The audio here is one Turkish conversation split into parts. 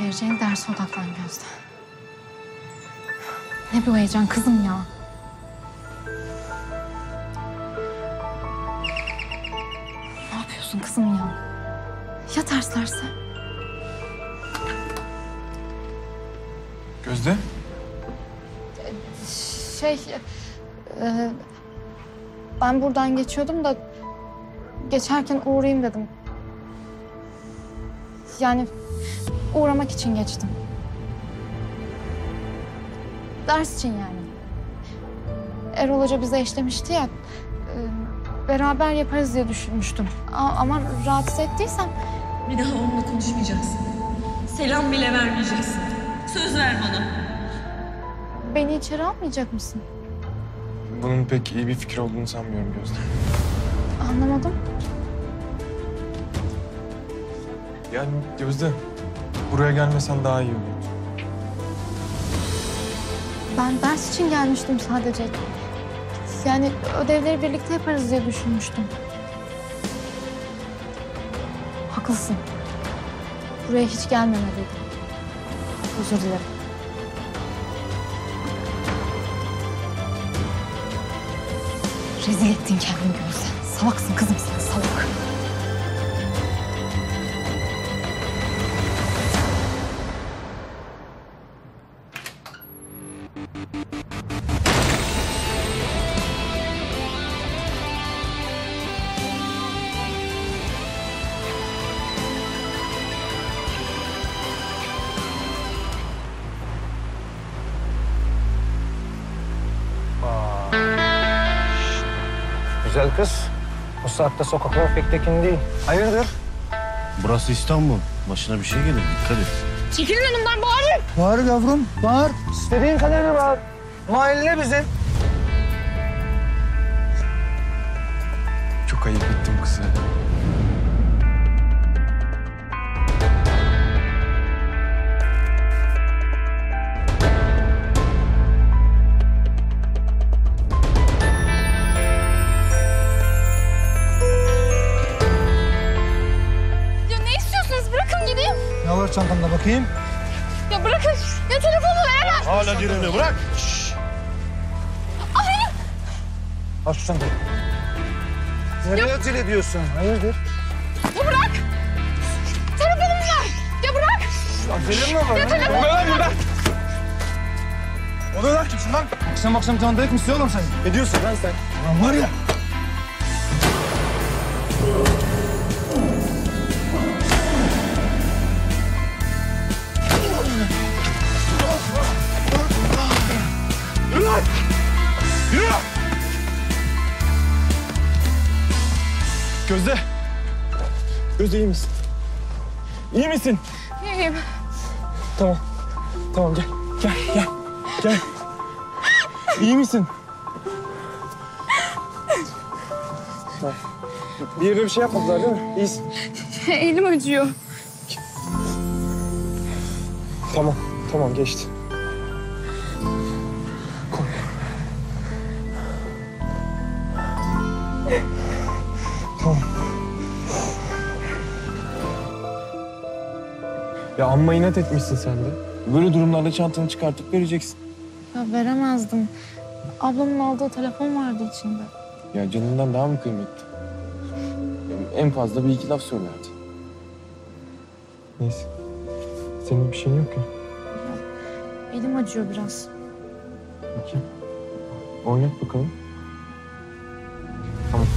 vereceğin derse odaklan Gözde. Ne bu heyecan kızım ya. Ne yapıyorsun kızım ya? Ya terslerse? Gözde? Ben buradan geçiyordum da geçerken uğrayayım dedim. Yani uğramak için geçtim. Ders için yani. Erol Hoca bize eşlemişti ya. Beraber yaparız diye düşünmüştüm. Ama rahatsız ettiysem... Bir daha onunla konuşmayacaksın. Selam bile vermeyeceksin. Söz ver bana. Beni içeri almayacak mısın? Bunun pek iyi bir fikir olduğunu sanmıyorum Gözde. Anlamadım. Yani Gözde, buraya gelmesen daha iyi olur. Ben ders için gelmiştim sadece. Yani ödevleri birlikte yaparız diye düşünmüştüm. Haklısın. Buraya hiç gelmemeliydim. Özür dilerim. Rezil ettin kendini Gözde. Salaksın kızım sen, salak. Güzel kız. Bu saatte sokaklar pek tekin değil. Hayırdır? Burası İstanbul. Başına bir şey gelir. Dikkat et. Çekilin önümden bari. Bağır yavrum, bağır. İstediğin kadarını bağır. Mahalle bizim. Çok ayıp ettim kızı. Ya ne istiyorsunuz? Bırakın gideyim. Ne var çantanda bakayım? Ya bırakın. Ya telefonu ver. Hala direni bırak. Al şu çantayı. Nereye acele ediyorsun? Hayırdır? Ya bırak. Telefonumu ver. Ya bırak. Acelem mi var? Ya telefonu. O da lan kimsin lan? Akşam tanıdık mısın oğlum sen? Ne diyorsun lan sen? Lan var ya. Yürü lan! Yürü! Gözde! Gözde iyi misin? İyi misin? İyiyim. Tamam. Tamam gel. Gel. İyi misin? Tamam. Bir yerine bir şey yapmadılar değil mi? İyisin. Elim acıyor. Tamam geçti. Koy. Tamam. Ya amma inat etmişsin sen de. Böyle durumlarda çantanı çıkartıp vereceksin. Ya veremezdim. Ablamın aldığı telefon vardı içinde. Ya canından daha mı kıymetli? Ya en fazla bir iki laf söylerdi. Neyse. Senin bir şeyin yok ya. Elim acıyor biraz. Bakayım. Oynat bakalım. Tamam.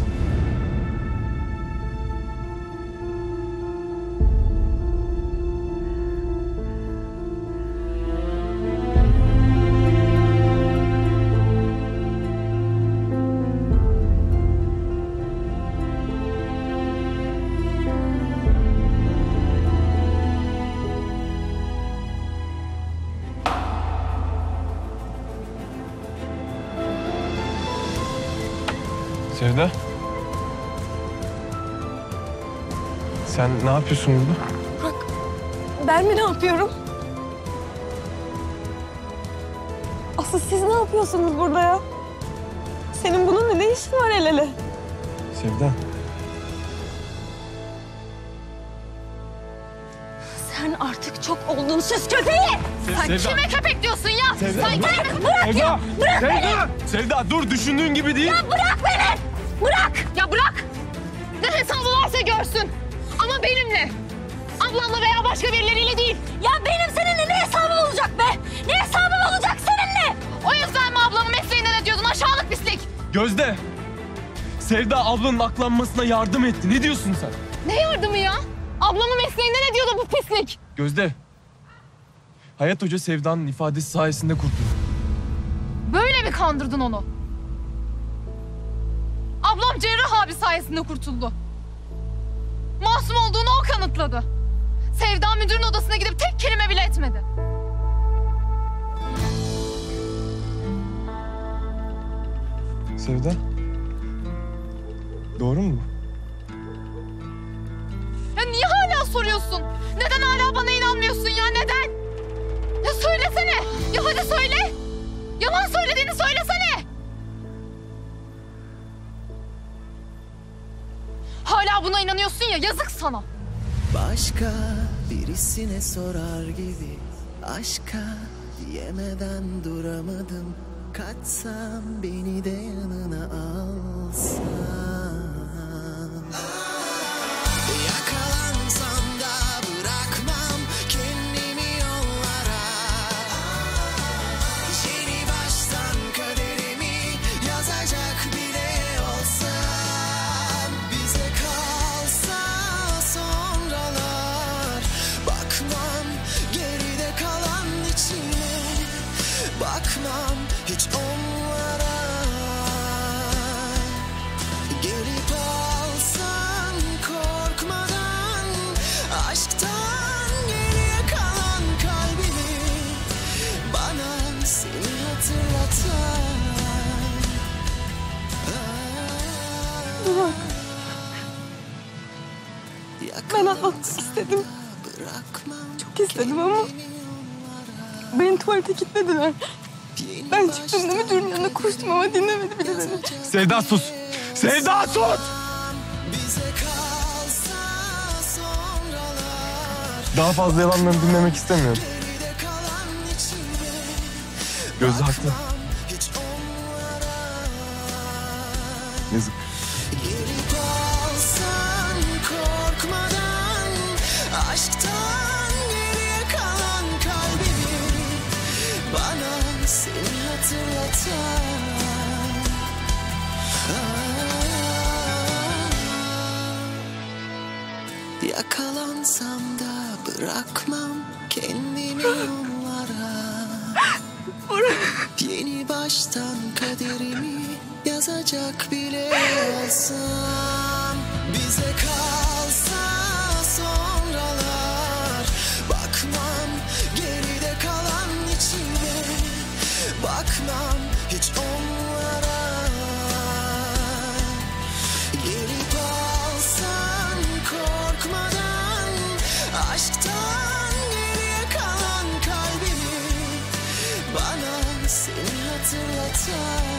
Sevda. Sen ne yapıyorsun burada? Ben mi ne yapıyorum? Asıl siz ne yapıyorsunuz burada ya? Senin bununla ne işin var el ele? Sevda. Sen Sen artık çok oldun süs köpeği. Sen Sevda. kime köpek diyorsun ya? Sevda, Sen bırak. kime... Bırak ya. Bırak Sevda! beni. Sevda dur, düşündüğün gibi değil. Bırak beni. Bırak. Ya bırak! Ne hesabı varsa görsün. Ama benimle. Ablamla veya başka birileriyle değil. Ya benim seninle ne hesabım olacak be? Ne hesabım olacak seninle? O yüzden mi ablamın mesleğinden ediyordun aşağılık pislik? Gözde! Sevda ablanın aklanmasına yardım etti. Ne diyorsun sen? Ne yardımı ya? Ablamın mesleğinden ediyordu bu pislik. Gözde! Hayat Hoca Sevda'nın ifadesi sayesinde kurtuldu. Böyle mi kandırdın onu? Ablam Cerrah abi sayesinde kurtuldu. Masum olduğunu o kanıtladı. Sevda müdürün odasına gidip tek kelime bile etmedi. Sevda? Doğru mu bu? Ya niye hala soruyorsun? Neden hala bana inanmıyorsun ya, neden? Ya söylesene. Ya hadi söyle. Yalan söylediğini söylesene. Hala buna inanıyorsun ya, yazık sana. Başka birisine sorar gibi aşka diyemeden duramadım. Kaçsam beni de yanına alsan. Yakalansam da bırakmam kendimi yollara. Yeni baştan kaderimi yazacak bile olsam. Bize kalsa sonralar, bakmam geride kalan içine, bakmam hiç onlara. Gelip alsan korkmadan aşktan geriye kalan kalbimi, bana seni hatırlatan. Ben anlatmak istedim. Bırakmam Çok istedim ama beni tuvalete kilitlediler. Ben çıktığımda müdürün yanına koştum ama dinlemedi bile beni. Sevda sus! Sevda sus! bize kalsa sonralar, Daha fazla yalanlarını dinlemek istemiyorum. geride kalan içinde, Gözde haklı. hiç onlara. Yazık. Gelip alsan korkmadan aşktan geriye kalan kalbimi, bana seni hatırlatan. Yakalansam da bırakmam kendimi onlara. Yeni baştan kaderimi yazacak bile olsam. Bize kalsa sonralar, bakmam geride kalan içine, bakmam hiç onlara. Gelip alsan korkmadan aşktan geriye kalan kalbimi, bana seni hatırlatan.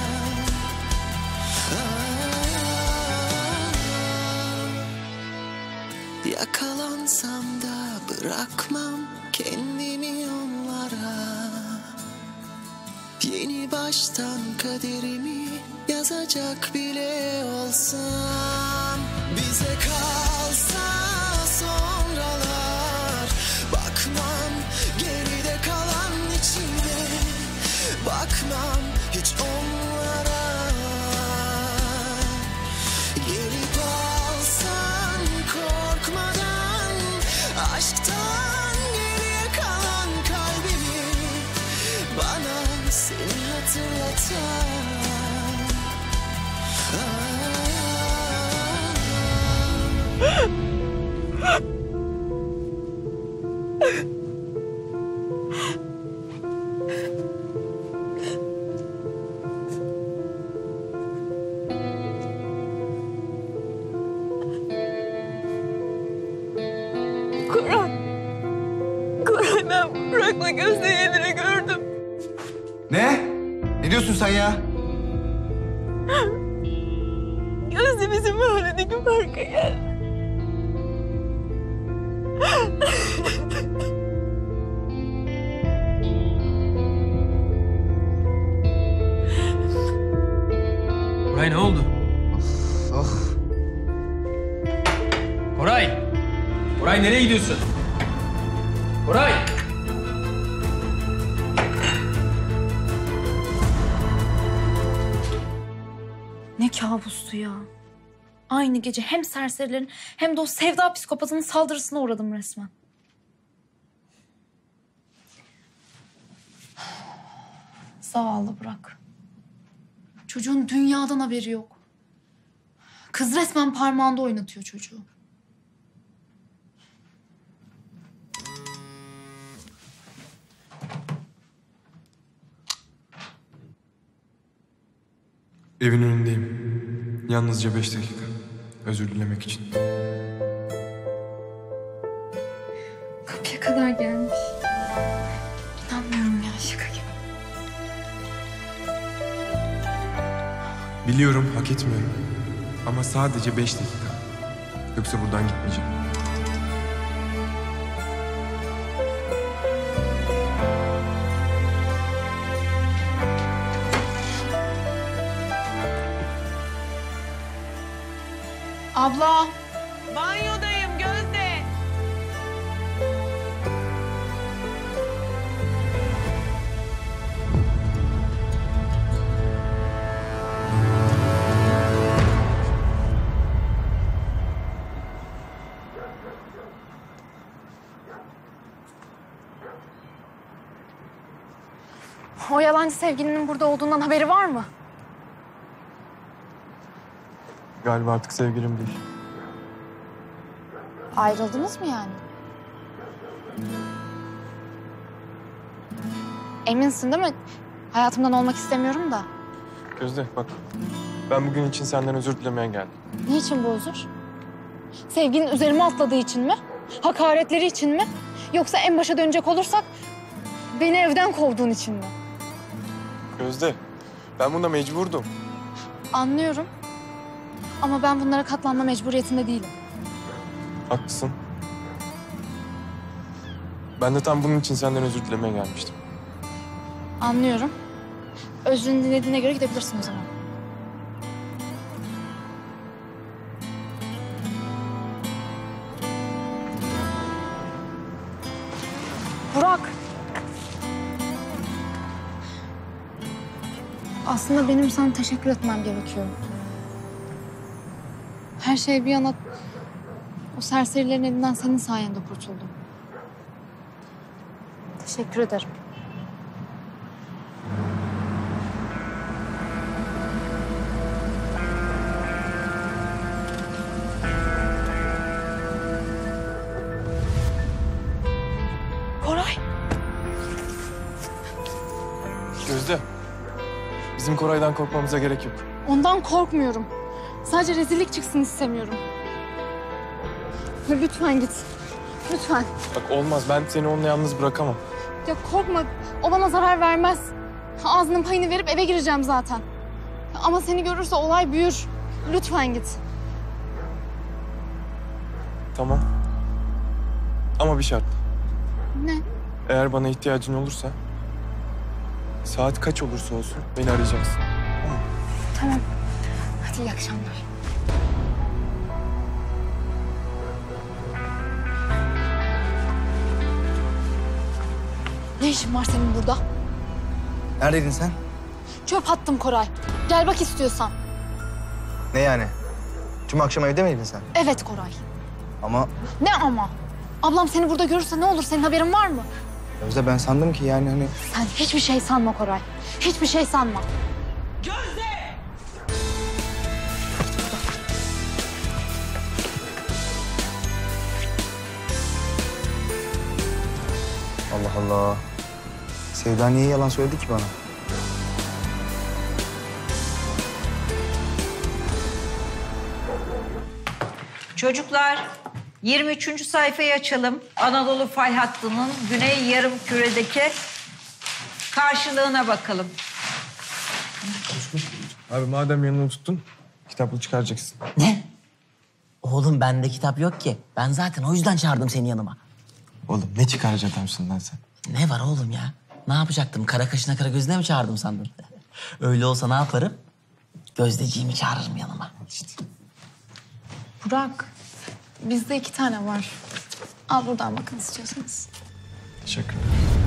Yakalansam da bırakmam kendimi onlara. Yeni baştan kaderimi yazacak bile olsam. Bize kalsa sonralar, bakmam geride kalan içinde, bakmam hiç onlara. Gelip alsan korkmadan aşktan geriye kalan kalbimi, bana seni hatırlatan. Koray. Koray, ben Burak'la Gözde'yi elini gördüm. Ne? Ne diyorsun sen ya? Gözde bizim mahalledeki parka geldi. Koray ne oldu? Of. Koray! Koray nereye gidiyorsun? Koray! Ne kabustu ya. Aynı gece hem serserilerin hem de o sevda psikopatının saldırısına uğradım resmen. Zavallı Burak. Çocuğun dünyadan haberi yok. Kız resmen parmağında oynatıyor çocuğu. Evin önündeyim. Yalnızca 5 dakika. Özür dilemek için. Kapıya kadar gelmiş. İnanmıyorum ya, şaka gibi. Biliyorum hak etmiyorum. Ama sadece 5 dakika. Yoksa buradan gitmeyeceğim. Abla. Banyodayım Gözde. O yalancı sevgilinin burada olduğundan haberi var mı? Galiba artık sevgilim değil. Ayrıldınız mı yani? Eminsin değil mi? Hayatımdan olmak istemiyorum da. Gözde bak. Ben bugün için senden özür dilemeye geldim. Niçin bu özür? Sevginin üzerime atladığı için mi? Hakaretleri için mi? Yoksa en başa dönecek olursak beni evden kovduğun için mi? Gözde, ben buna mecburdum. Anlıyorum. Ama ben bunlara katlanma mecburiyetinde değilim. Haklısın. Ben de tam bunun için senden özür dilemeye gelmiştim. Anlıyorum. Özrünü dinlediğine göre gidebilirsin o zaman. Burak. Aslında benim sana teşekkür etmem gerekiyor. Her şey bir yana o serserilerin elinden senin sayende kurtuldum. Teşekkür ederim. Koray. Gözde, bizim Koray'dan korkmamıza gerek yok. Ondan korkmuyorum. Sadece rezillik çıksın istemiyorum. Lütfen git. Lütfen. Bak olmaz, ben seni onunla yalnız bırakamam. Ya korkma. O bana zarar vermez. Ağzının payını verip eve gireceğim zaten. Ama seni görürse olay büyür. Lütfen git. Tamam. Ama bir şart. Ne? Eğer bana ihtiyacın olursa, saat kaç olursa olsun beni arayacaksın. Tamam. Hadi iyi akşamlar. Ne işin var senin burada? Neredeydin sen? Çöp attım Koray. Gel bak istiyorsan. Ne yani? Tüm akşam evde miydin sen? Evet Koray. Ama Ne ama? Ablam seni burada görürse ne olur? Senin haberin var mı? Gözde ben sandım ki yani hani... Sen hiçbir şey sanma Koray. Hiçbir şey sanma. Allah Allah. Sevda niye yalan söyledi ki bana? Çocuklar 23. sayfayı açalım. Anadolu fay hattının güney yarımküredeki karşılığına bakalım. Abi madem yanına tuttun, kitaplığı çıkaracaksın. Ne? Oğlum bende kitap yok ki. Ben zaten o yüzden çağırdım seni yanıma. Oğlum ne çıkaracak adamsın lan sen? Ne var oğlum ya? Ne yapacaktım? Kara kaşına kara gözüne mi çağırdım sandın? Öyle olsa ne yaparım? Gözdeciğimi çağırırım yanıma. İşte. Burak, bizde 2 tane var. Al buradan bakın istiyorsanız. Teşekkürler.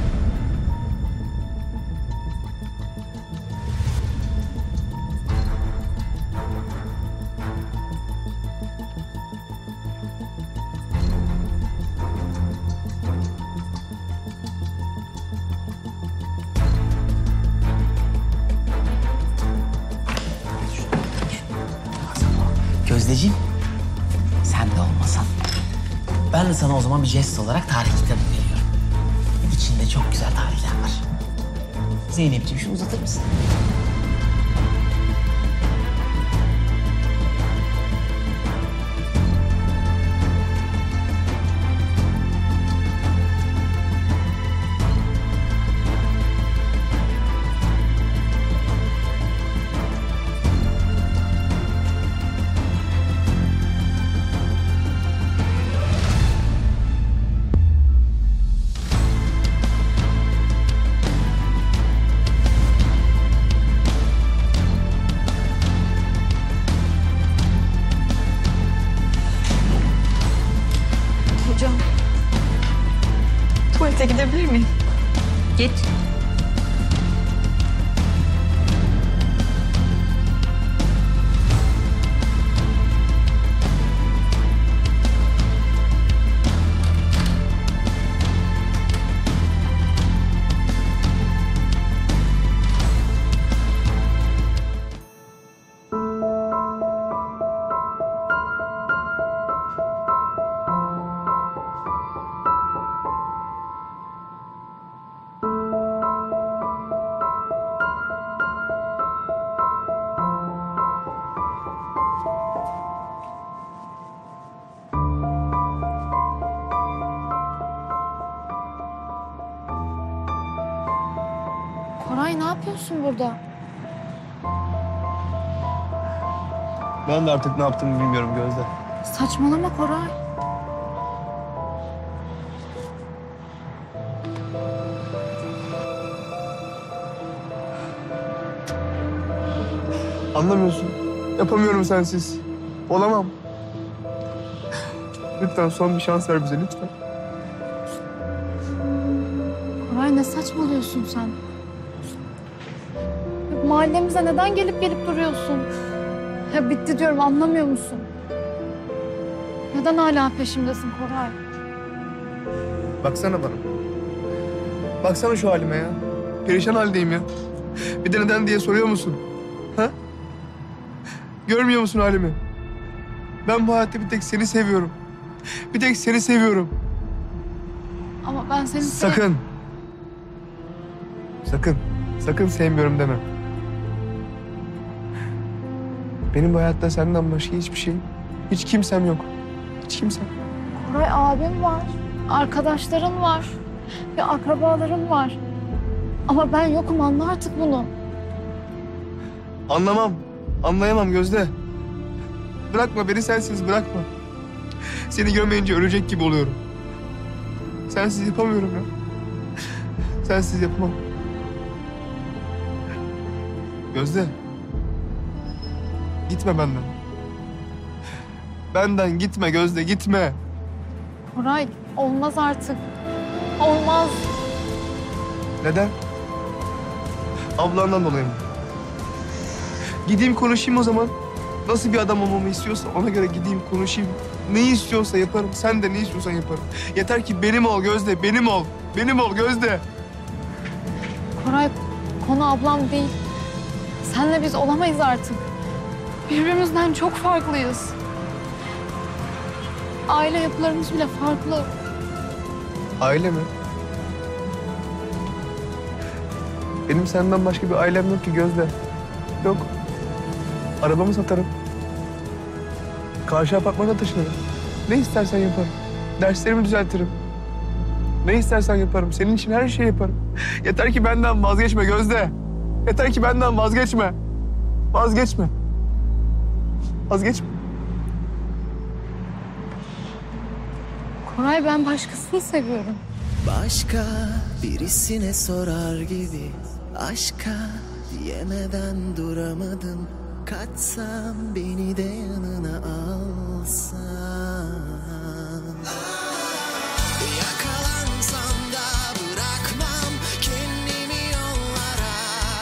Gözdeciğim, sen de olmasan. Ben de sana o zaman bir jest olarak tarih kitabı veriyorum. İçinde çok güzel tarihler var. Zeynep'ciğim şunu uzatır mısın? Hocam. Tuvalete gidebilir miyim? Git. Koray ne yapıyorsun burada? Ben de artık ne yaptığımı bilmiyorum Gözde. Saçmalama Koray. Anlamıyorsun. Yapamıyorum sensiz. Olamam. Lütfen son bir şans ver bize lütfen. Koray ne saçmalıyorsun sen? Ya, mahallemize neden gelip gelip duruyorsun? Ya bitti diyorum anlamıyor musun? Neden hala peşimdesin Koray? Baksana bana. Baksana şu halime ya. Perişan haldeyim ya. Bir de neden diye soruyor musun? Ha? Görmüyor musun halimi? Ben bu hayatta bir tek seni seviyorum. Bir tek seni seviyorum. Ama ben seni Sakın. Sakın. Sakın sevmiyorum deme. Benim bu hayatta senden başka hiçbir şey, hiç kimsem yok. Hiç kimsem. Koray abim var. Arkadaşların var. Bir akrabaların var. Ama ben yokum anla artık bunu. Anlamam. Anlayamam Gözde. Bırakma beni sensiz bırakma. Seni görmeyince ölecek gibi oluyorum. Sensiz yapamıyorum ya. Sensiz yapamam. Gözde. Gitme benden. Benden gitme Gözde gitme. Koray olmaz artık. Olmaz. Neden? Ablandan dolayı mı? Gideyim konuşayım o zaman. Nasıl bir adam olmamı istiyorsa ona göre gideyim konuşayım. Ne istiyorsa yaparım. Sen de ne istiyorsan yaparım. Yeter ki benim ol Gözde, benim ol. Benim ol Gözde. Koray konu ablam değil. Senle biz olamayız artık. Birbirimizden çok farklıyız. Aile yapılarımız bile farklı. Aile mi? Benim senden başka bir ailem yok ki Gözde. Yok. Arabamı satarım. Karşı apartmana taşınırım. Ne istersen yaparım. Derslerimi düzeltirim. Ne istersen yaparım. Senin için her şeyi yaparım. Yeter ki benden vazgeçme Gözde. Yeter ki benden vazgeçme. Vazgeçme. Vazgeçme. Koray ben başkasını seviyorum. Başka birisine sorar gibi aşka diyemeden duramadım. kaçsam, beni de yanına alsan. Yakalansam da bırakmam kendimi yollara.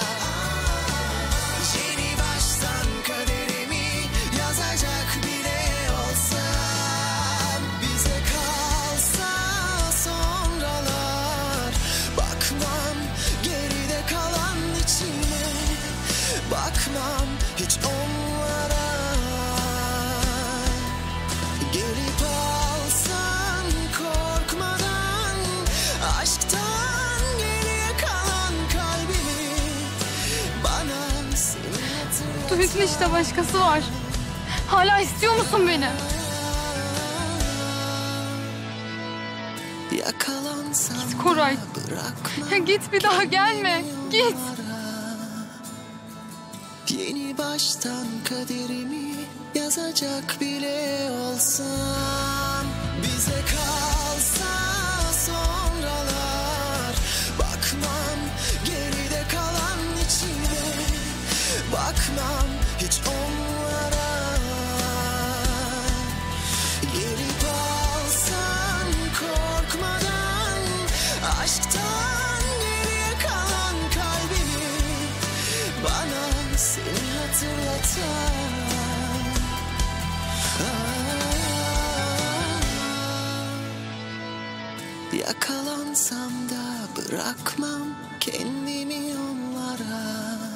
Yeni baştan kaderimi yazacak bile olsam. Bize kalsa sonralar, bakmam geride kalan içime, bakmam hiç onlara. Gelip alsan korkmadan, aşktan geriye kalan kalbimi, bana seni hatırlat. Duydun işte, başkası var. Hala istiyor musun beni? Yakalansam Git Koray. bırakmam. Ya git, bir daha gelme. Git. Yeni baştan kaderimi yazacak bile olsam. Bize kalsa sonralar, bakmam geride kalan içime, bakmam hiç onlara. Gelip alsan korkmadan, aşktan geriye kalan kalbimi, bana seni hatırlatan. Yakalansam da bırakmam kendimi onlara.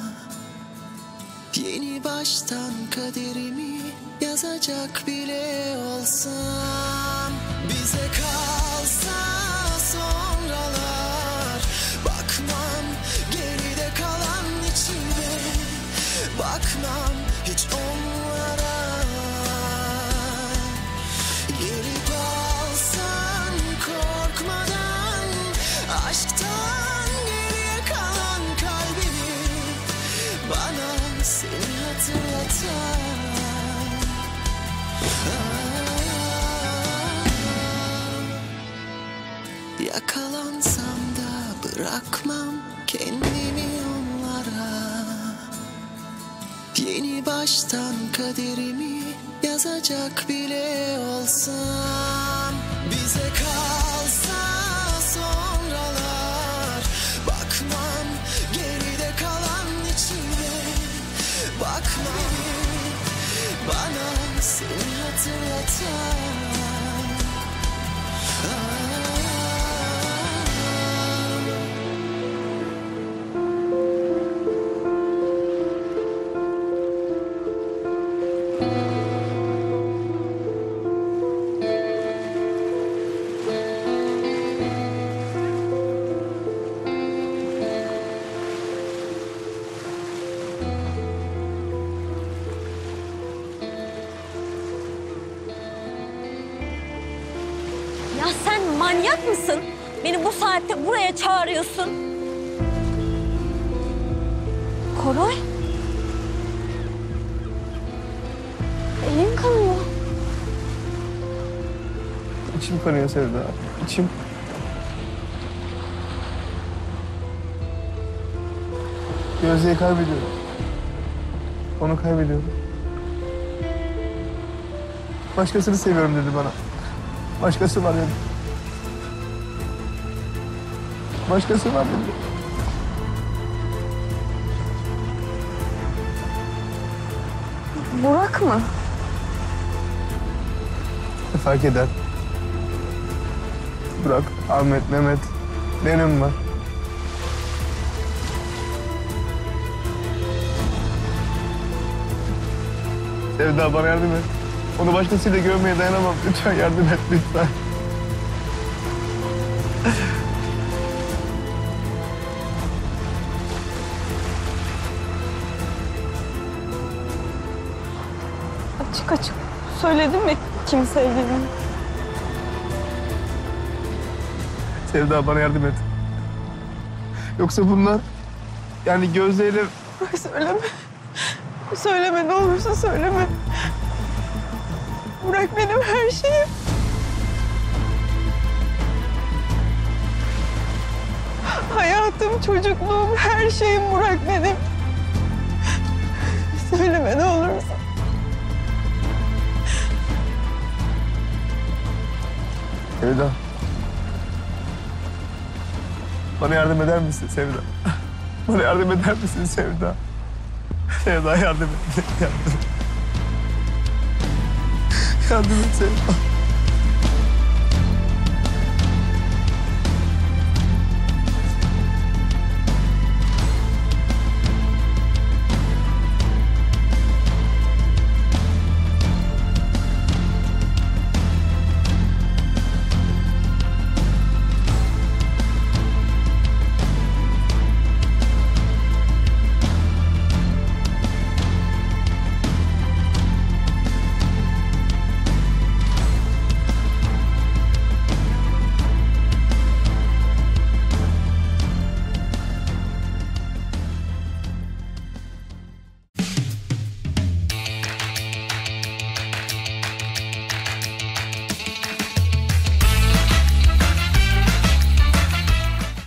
Yeni baştan kaderimi yazacak bile olsam. Bize kalsa sonralar, bakmam geride kalan içime, bakmam hiç onlara. Gelip alsan korkmadan, aşktan geriye kalan kalbimi, bana seni hatırlatan. Yakalansam da bırakmam kendimi onlara. Yeni baştan kaderimi yazacak bile olsam. Bize kalsa sonralar, bakmam geride kalan içime, bakmam bana seni hatırlatan. Ya sen manyak mısın? Beni bu saatte buraya çağırıyorsun. Koray. Elin kanıyor. İçim kanıyor Sevda. İçim. Gözde'yi kaybediyorum. Onu kaybediyorum. Başkasını seviyorum dedi bana. Başkası var dedi. Başkası var dedi. Burak mı? Ne fark eder? Burak, Ahmet, Mehmet. Benim var. Sevda bana yardım et. Onu başkasıyla görmeye dayanamam. Lütfen yardım et, lütfen. Açık açık söyledin mi kim sevdiğini? Sevda bana yardım et. Yoksa bunlar... Yani Gözde'yle... Bırak söyleme. Söyleme, ne olursa söyleme. Burak benim her şeyim. Hayatım, çocukluğum, her şeyim Burak benim. Söyleme ne olursun. Sevda. Bana yardım eder misin Sevda? Bana yardım eder misin Sevda? Sevda yardım et. Yardım et. Yardım et Sevda.